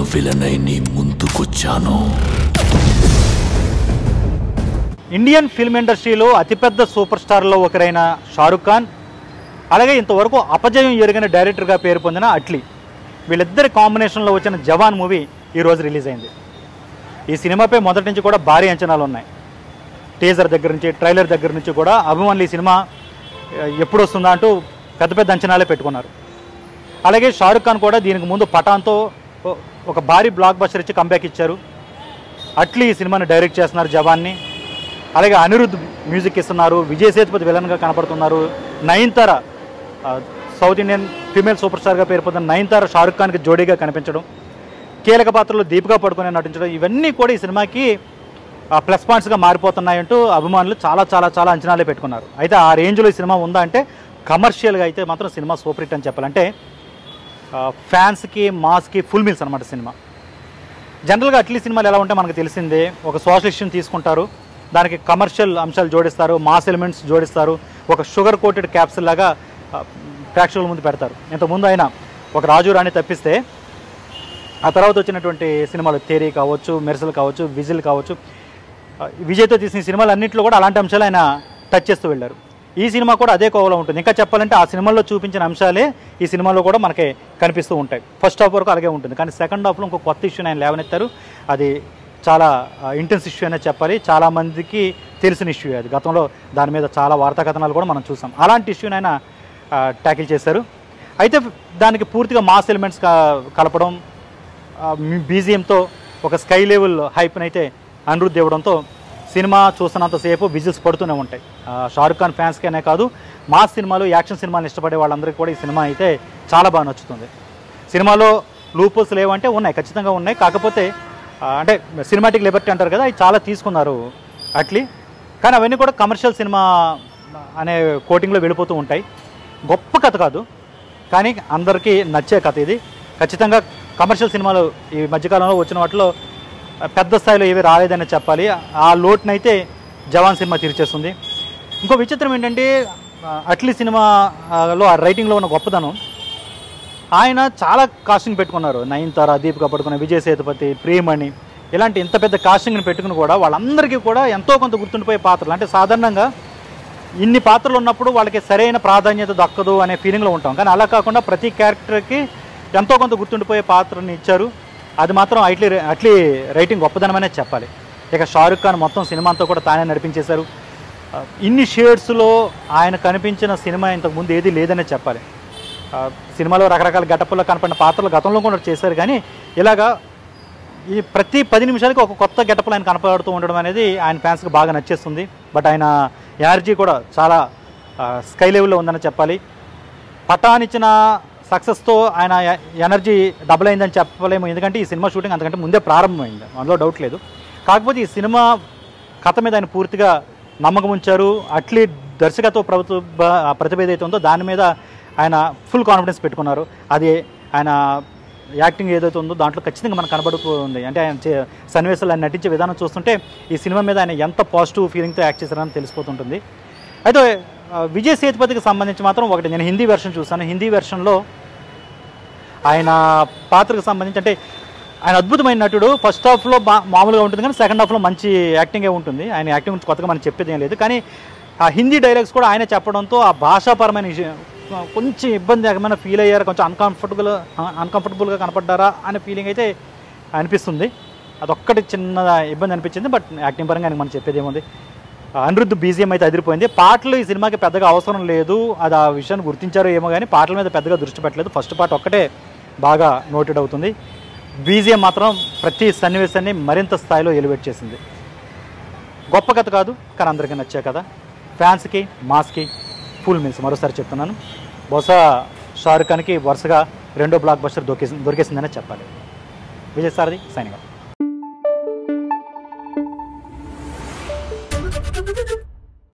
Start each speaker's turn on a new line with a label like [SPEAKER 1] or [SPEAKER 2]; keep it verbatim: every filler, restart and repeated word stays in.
[SPEAKER 1] నేను విలన్ అయి నీ ముందుకొచ్చాను.
[SPEAKER 2] ఇండియన్ ఫిల్మ్ ఇండస్ట్రీలో అతిపెద్ద సూపర్ స్టార్లో ఒకరైన షారుఖ్ ఖాన్, అలాగే ఇంతవరకు అపజయం ఎరిగిన డైరెక్టర్గా పేరు పొందిన అట్లీ, వీళ్ళిద్దరి కాంబినేషన్లో వచ్చిన జవాన్ మూవీ ఈరోజు రిలీజ్ అయింది. ఈ సినిమాపై మొదటి నుంచి కూడా భారీ అంచనాలు ఉన్నాయి. టీజర్ దగ్గర నుంచి, ట్రైలర్ దగ్గర నుంచి కూడా అభిమానులు ఈ సినిమా ఎప్పుడు వస్తుందా అంటూ పెద్ద పెద్ద అంచనాలే పెట్టుకున్నారు. అలాగే షారుఖ్ ఖాన్ కూడా దీనికి ముందు పఠాన్తో ఒక భారీ బ్లాక్ బస్టర్ ఇచ్చి కంబ్యాక్ ఇచ్చారు. అట్లీ ఈ సినిమాని డైరెక్ట్ చేస్తున్నారు జవాన్ని. అలాగే అనిరుద్ధ్ మ్యూజిక్ ఇస్తున్నారు. విజయ్ సేతుపతి విలన్గా కనపడుతున్నారు. Nayanthara, South Indian female super స్టార్గా పేరు పొందిన నయనతార షారుఖ్ ఖాన్కి జోడీగా కనిపించడం, కీలక పాత్రలో దీపికా పడుకునే నటించడం, ఇవన్నీ కూడా ఈ సినిమాకి ప్లస్ పాయింట్స్గా మారిపోతున్నాయంటూ అభిమానులు చాలా చాలా చాలా అంచనాలే పెట్టుకున్నారు. అయితే ఆ రేంజ్లో ఈ సినిమా ఉందా అంటే కమర్షియల్గా అయితే మాత్రం సినిమా సూపర్ హిట్ అని చెప్పాలంటే ఫ్యాన్స్కి మాస్కి ఫుల్ మీల్స్ అనమాట సినిమా. జనరల్గా అట్లీ సినిమాలు ఎలా ఉంటే మనకు తెలిసిందే. ఒక సోషల్ ఇష్యూని తీసుకుంటారు, దానికి కమర్షియల్ అంశాలు జోడిస్తారు, మాస్ ఎలిమెంట్స్ జోడిస్తారు, ఒక షుగర్ కోటెడ్ క్యాప్సిల్ లాగా ప్రేక్షకుల ముందు పెడతారు. ఇంతకుముందు ఆయన ఒక రాజు రాణి తప్పిస్తే ఆ తర్వాత వచ్చినటువంటి సినిమాలు తేరీ కావచ్చు, మెర్సల్ కావచ్చు, విజిల్ కావచ్చు, విజయ్తో తీసిన సినిమాలు అన్నింటిలో కూడా అలాంటి అంశాలు ఆయన టచ్ చేస్తూ వెళ్ళారు. ఈ సినిమా కూడా అదే కోవలో ఉంటుంది. ఇంకా చెప్పాలంటే ఆ సినిమాల్లో చూపించిన అంశాలే ఈ సినిమాలో కూడా మనకి కనిపిస్తూ ఉంటాయి. ఫస్ట్ హాఫ్ వరకు అలాగే ఉంటుంది, కానీ సెకండ్ హాఫ్లో ఇంకో కొత్త ఇష్యూని ఆయన లేవనెత్తారు. అది చాలా ఇంటెన్స్ ఇష్యూ అనే చెప్పాలి. చాలామందికి తెలిసిన ఇష్యూ అది. గతంలో దాని మీద చాలా వార్తా కథనాలు కూడా మనం చూసాం. అలాంటి ఇష్యూని ఆయన ట్యాకిల్ చేశారు. అయితే దానికి పూర్తిగా మాస్ ఎలిమెంట్స్ కలపడం, బీజిఎంతో ఒక స్కై లెవెల్ హైప్ని అయితే అనిరుద్ధ్ ఇవ్వడంతో సినిమా చూస్తున్నంతసేపు విజిల్స్ పడుతూనే ఉంటాయి. షారుఖ్ ఖాన్ ఫ్యాన్స్కేనే కాదు, మాస్ సినిమాలు, యాక్షన్ సినిమాలు ఇష్టపడే వాళ్ళందరికీ కూడా ఈ సినిమా అయితే చాలా బాగా నచ్చుతుంది. సినిమాలో లూపుల్స్ లేవంటే ఉన్నాయి, ఖచ్చితంగా ఉన్నాయి. కాకపోతే అంటే సినిమాటిక్ లిబర్టీ అంటారు కదా, అవి చాలా తీసుకున్నారు అట్లీ. కానీ అవన్నీ కూడా కమర్షియల్ సినిమా అనే కోటింగ్లో వెళ్ళిపోతూ ఉంటాయి. గొప్ప కథ కాదు, కానీ అందరికీ నచ్చే కథ ఇది. ఖచ్చితంగా కమర్షియల్ సినిమాలు ఈ మధ్యకాలంలో వచ్చిన వాటిలో పెద్ద స్థాయిలో ఏవి రాలేదని చెప్పాలి. ఆ లోటునైతే జవాన్ సినిమా తీర్చేస్తుంది. ఇంకో విచిత్రం ఏంటంటే అట్లీ సినిమాలో ఆ రైటింగ్లో ఉన్న గొప్పదనం, ఆయన చాలా కాస్టింగ్ పెట్టుకున్నారు. నయనతార, దీపికా పడుకునే, విజయ్ సేతుపతి, ప్రియమణి, ఇలాంటి ఇంత పెద్ద కాస్టింగ్ని పెట్టుకుని కూడా వాళ్ళందరికీ కూడా ఎంతో కొంత గుర్తుండిపోయే పాత్రలు. అంటే సాధారణంగా ఇన్ని పాత్రలు ఉన్నప్పుడు వాళ్ళకి సరైన ప్రాధాన్యత దక్కదు అనే ఫీలింగ్లో ఉంటాం, కానీ అలా కాకుండా ప్రతి క్యారెక్టర్కి ఎంతో కొంత గుర్తుండిపోయే పాత్రని ఇచ్చారు. అది మాత్రం అట్లీ అట్లీ రైటింగ్ గొప్పదనమనే చెప్పాలి. ఇక షారుఖ్ ఖాన్ మొత్తం సినిమా అంతా కూడా తానే నడిపించేశారు. ఇన్ని షేడ్స్లో ఆయన కనిపించిన సినిమా ఇంతకుముందు ఏది లేదనే చెప్పాలి. సినిమాలో రకరకాల గెటప్పుల్లో కనపడిన పాత్రలు గతంలో కూడా చేశారు, కానీ ఇలాగా ఈ ప్రతి పది నిమిషాలకి ఒక కొత్త గెటప్లో ఆయన కనపడుతూ ఉండడం అనేది ఆయన ఫ్యాన్స్కి బాగా నచ్చేస్తుంది. బట్ ఆయన ఎనర్జీ కూడా చాలా స్కై లెవెల్లో ఉందని చెప్పాలి. పఠాన్ ఇచ్చిన సక్సెస్తో ఆయన ఎనర్జీ డబుల్ అయిందని చెప్పలేము, ఎందుకంటే ఈ సినిమా షూటింగ్ అంతకంటే ముందే ప్రారంభమైంది, అందులో డౌట్ లేదు. కాకపోతే ఈ సినిమా కథ మీద ఆయన పూర్తిగా నమ్మకం ఉంచారు. అట్లీ దర్శకత్వ ప్రభుత్వ ప్రతిభ ఏదైతే ఉందో దాని మీద ఆయన ఫుల్ కాన్ఫిడెన్స్ పెట్టుకున్నారు. అది ఆయన యాక్టింగ్ ఏదైతే ఉందో దాంట్లో ఖచ్చితంగా మనకు కనబడుతుంది. అంటే ఆయన సన్నివేశాలు ఆయన నటించే విధానం చూస్తుంటే ఈ సినిమా మీద ఆయన ఎంత పాజిటివ్ ఫీలింగ్తో యాక్ట్ చేశారని తెలిసిపోతుంటుంది. అయితే విజయ్ సేతుపతికి సంబంధించి మాత్రం ఒకటి, నేను హిందీ వెర్షన్ చూసాను. హిందీ వెర్షన్లో ఆయన పాత్రకు సంబంధించి అంటే ఆయన అద్భుతమైన నటుడు. ఫస్ట్ హాఫ్లో బా మామూలుగా ఉంటుంది, కానీ సెకండ్ హాఫ్లో మంచి యాక్టింగే ఉంటుంది. ఆయన యాక్టింగ్ గురించి కొత్తగా మనం చెప్పేది ఏం లేదు. కానీ ఆ హిందీ డైలాగ్స్ కూడా ఆయన చెప్పడంతో ఆ భాషాపరమైన కొంచెం ఇబ్బంది ఏమైనా ఫీల్ అయ్యారా, కొంచెం అన్కంఫర్టబుల్ అన్కంఫర్టబుల్గా కనపడ్డారా అనే ఫీలింగ్ అయితే అనిపిస్తుంది. అదొక్కటి చిన్న ఇబ్బంది అనిపించింది. బట్ యాక్టింగ్ పరంగా ఆయన మనం చెప్పేది ఏముంది. అనిరుద్ధ్ బీజిఎం అయితే అదిరిపోయింది. పాటలు ఈ సినిమాకి పెద్దగా అవసరం లేదు, అది ఆ విషయాన్ని గుర్తించారో ఏమో, కానీ పాటల మీద పెద్దగా దృష్టి పెట్టలేదు. ఫస్ట్ పార్ట్ ఒక్కటే బాగా నోటెడ్ అవుతుంది. బీజిఎం మాత్రం ప్రతి సన్నివేశాన్ని మరింత స్థాయిలో ఎలివేట్ చేసింది. గొప్ప కథ కాదు, కానీ అందరికీ నచ్చే కథ. ఫ్యాన్స్కి మాస్కి ఫుల్ మీల్స్. మరోసారి చెప్తున్నాను, బహుశా షారుఖ్ ఖాన్కి వరుసగా రెండో బ్లాక్ బస్టర్ దొరికేసి దొరికేసిందనే చెప్పాలి. Vijay Sarathi signing of.